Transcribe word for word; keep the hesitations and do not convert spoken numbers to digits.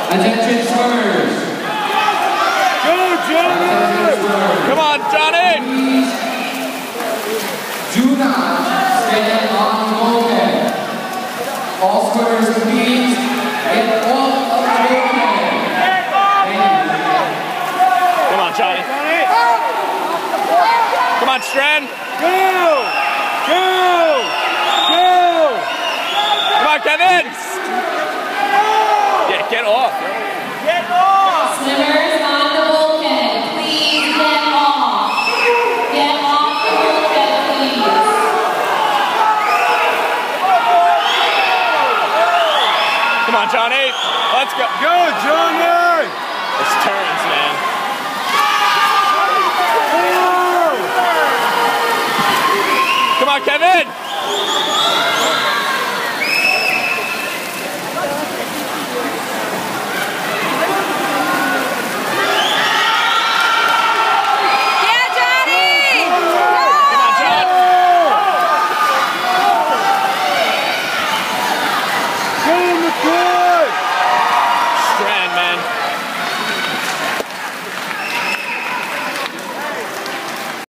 Attention swimmers. Go, Johnny! Come on, Johnny! Please do not stand on the bulkhead. All swimmers, please get off of the bulkhead. Come on, Johnny. Come on, Strand. Go! Go! Go! Come on, Kevin. Yeah, get off. Get off! Swimmers on the bulkhead, please get off. Get off the bulkhead, please. Come on, Johnny. Let's go. Go, Johnny! It's turns, man. Come on, Kevin. Go, McCoy!